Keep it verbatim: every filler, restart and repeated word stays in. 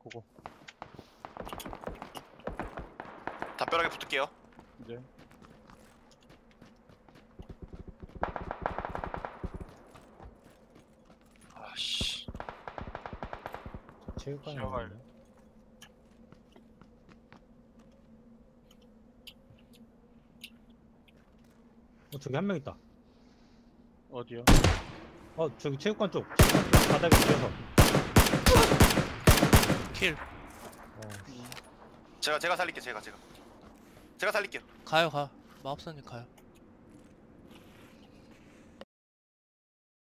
고고. 담벼락에 붙을게요. 이제 아씨. 체육관에 지나갈. 있는데. 어 저기 한 명 있다. 어디요? 어 저기 체육관 쪽. 체육관 쪽 바닥에 뛰어서. 킬 어 제가 제가 살릴게 제가 제가. 제가 살릴게요. 가요 가 마법사님 가요.